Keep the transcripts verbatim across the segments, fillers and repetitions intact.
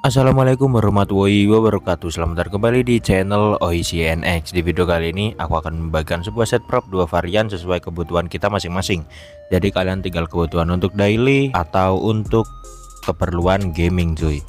Assalamualaikum warahmatullahi wabarakatuh. Selamat datang kembali di channel Oishi N X. Di video kali ini aku akan membagikan sebuah set prop dua varian sesuai kebutuhan kita masing-masing. Jadi kalian tinggal kebutuhan untuk daily atau untuk keperluan gaming cuy.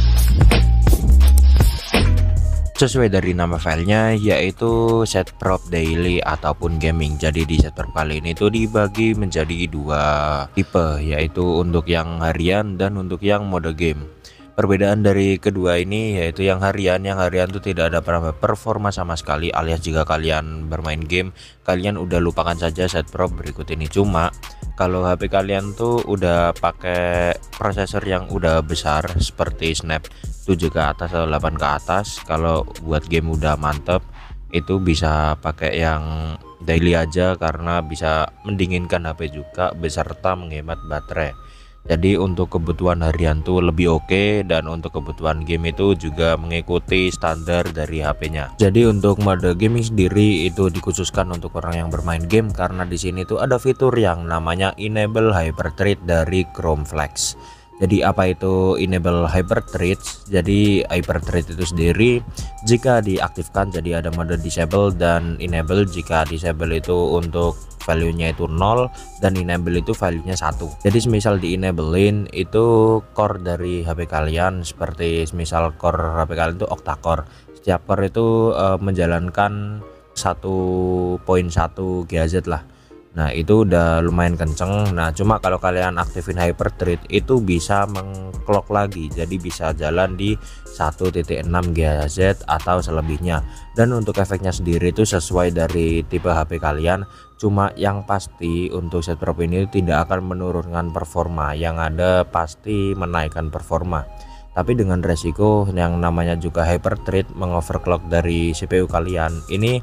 Sesuai dari nama filenya yaitu set prop daily ataupun gaming. Jadi di set prop kali ini tuh dibagi menjadi dua tipe, yaitu untuk yang harian dan untuk yang mode game. Perbedaan dari kedua ini yaitu yang harian, yang harian tuh tidak ada performa sama sekali, alias jika kalian bermain game kalian udah lupakan saja set prop berikut ini. Cuma kalau H P kalian tuh udah pakai prosesor yang udah besar seperti Snap tujuh ke atas atau delapan ke atas, kalau buat game udah mantep itu bisa pakai yang daily aja karena bisa mendinginkan H P juga beserta menghemat baterai. Jadi untuk kebutuhan harian tuh lebih oke, dan untuk kebutuhan game itu juga mengikuti standar dari H P-nya. Jadi untuk mode gaming sendiri itu dikhususkan untuk orang yang bermain game karena di sini tuh ada fitur yang namanya enable hyper thread dari Chrome Flex. Jadi apa itu enable hyper threads? Jadi hyper thread itu sendiri jika diaktifkan jadi ada mode disable dan enable. Jika disable itu untuk value-nya itu nol dan enable itu value-nya satu. Jadi semisal di enablein itu core dari H P kalian, seperti semisal core H P kalian itu octa core. Setiap core itu uh, menjalankan satu koma satu gigahertz lah. Nah itu udah lumayan kenceng. Nah cuma kalau kalian aktifin hyper thread itu bisa mengclock lagi, jadi bisa jalan di satu titik enam gigahertz atau selebihnya. Dan untuk efeknya sendiri itu sesuai dari tipe H P kalian. Cuma yang pasti untuk set prop ini tidak akan menurunkan performa, yang ada pasti menaikkan performa. Tapi dengan resiko yang namanya juga hyper thread mengoverclock dari C P U kalian. Ini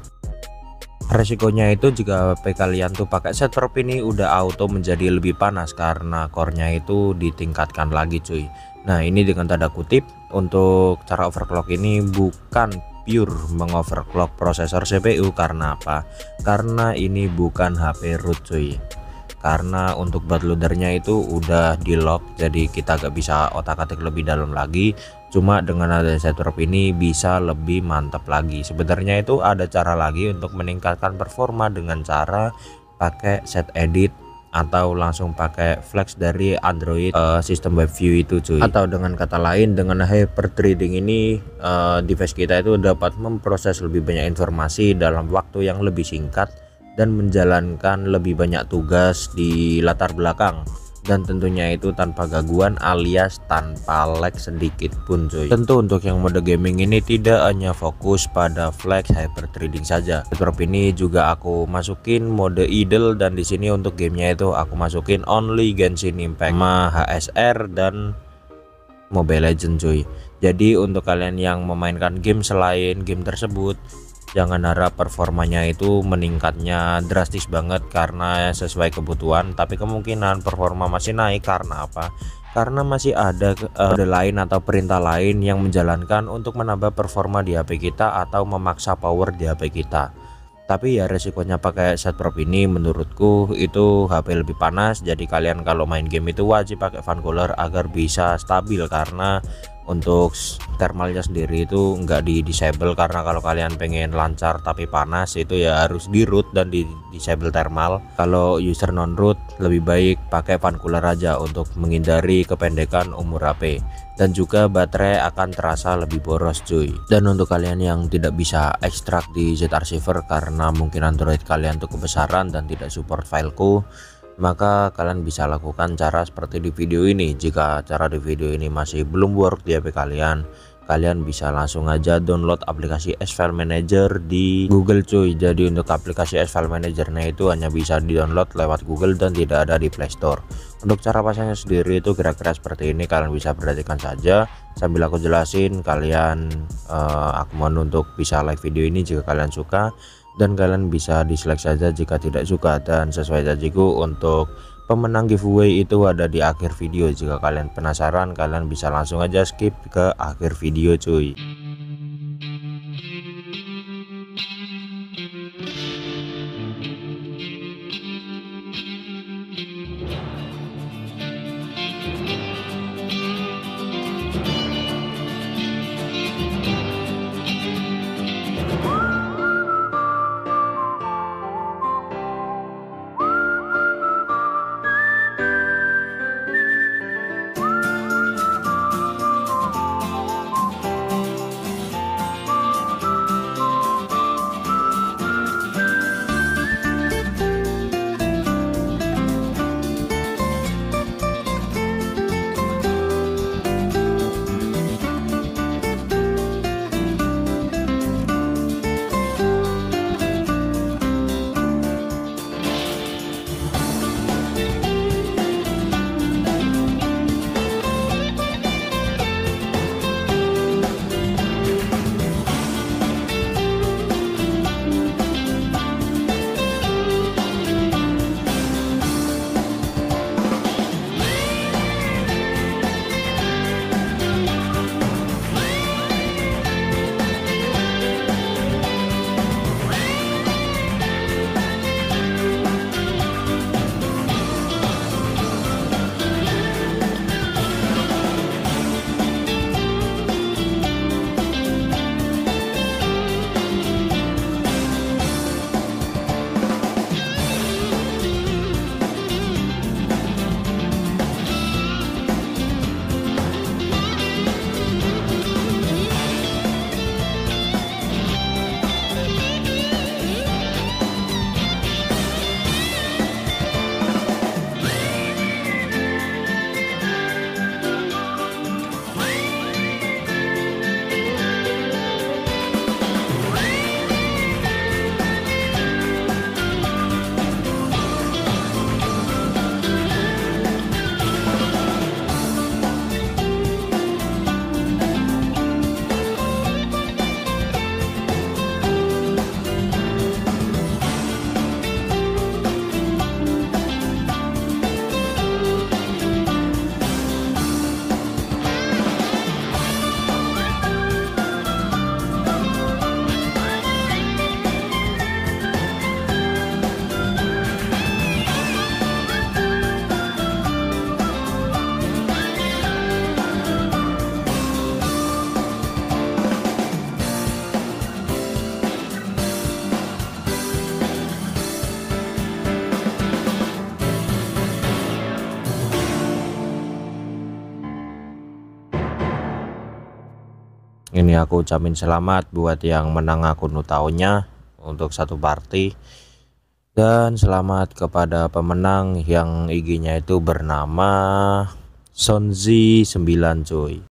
resikonya itu jika H P kalian tuh pakai set prop ini udah auto menjadi lebih panas karena core-nya itu ditingkatkan lagi cuy. Nah ini dengan tanda kutip untuk cara overclock ini bukan pure mengoverclock prosesor C P U. Karena apa? Karena ini bukan H P root cuy. Karena untuk bootloadernya itu udah di lock, jadi kita gak bisa otak-atik lebih dalam lagi. Cuma dengan ada set prop ini bisa lebih mantap lagi. Sebenarnya itu ada cara lagi untuk meningkatkan performa dengan cara pakai set edit atau langsung pakai flex dari Android uh, sistem WebView itu cuy. Atau dengan kata lain, dengan hyper threading ini uh, device kita itu dapat memproses lebih banyak informasi dalam waktu yang lebih singkat dan menjalankan lebih banyak tugas di latar belakang, dan tentunya itu tanpa gangguan alias tanpa lag sedikit pun cuy. Tentu untuk yang mode gaming ini tidak hanya fokus pada flex hyper threading saja. Set prop ini juga aku masukin mode idle, dan di sini untuk gamenya itu aku masukin only Genshin Impact sama H S R dan Mobile Legends cuy. Jadi untuk kalian yang memainkan game selain game tersebut, jangan harap performanya itu meningkatnya drastis banget karena sesuai kebutuhan, tapi kemungkinan performa masih naik. Karena apa? Karena masih ada uh, kode lain atau perintah lain yang menjalankan untuk menambah performa di H P kita atau memaksa power di H P kita. Tapi ya resikonya pakai set prop ini menurutku itu H P lebih panas. Jadi kalian kalau main game itu wajib pakai fan cooler agar bisa stabil, karena untuk thermalnya sendiri itu enggak di disable. Karena kalau kalian pengen lancar tapi panas itu ya harus di root dan di disable thermal. Kalau user non root lebih baik pakai fan cooler aja untuk menghindari kependekan umur H P, dan juga baterai akan terasa lebih boros cuy. Dan untuk kalian yang tidak bisa ekstrak di Z Archiver karena mungkin Android kalian tuh kebesaran dan tidak support fileku, maka kalian bisa lakukan cara seperti di video ini. Jika cara di video ini masih belum work di H P kalian, kalian bisa langsung aja download aplikasi S File Manager di Google cuy. Jadi untuk aplikasi S File Manager-nya itu hanya bisa di download lewat Google dan tidak ada di Play Store. Untuk cara pasangnya sendiri itu kira-kira seperti ini, kalian bisa perhatikan saja sambil aku jelasin. Kalian uh, aku mohon untuk bisa like video ini jika kalian suka, dan kalian bisa dislike saja jika tidak suka. Dan sesuai janjiku untuk pemenang giveaway itu ada di akhir video. Jika kalian penasaran, kalian bisa langsung aja skip ke akhir video cuy. Ini aku ucapin selamat buat yang menang akun utaunya untuk satu party, dan selamat kepada pemenang yang I G-nya itu bernama Sonzi sembilan cuy.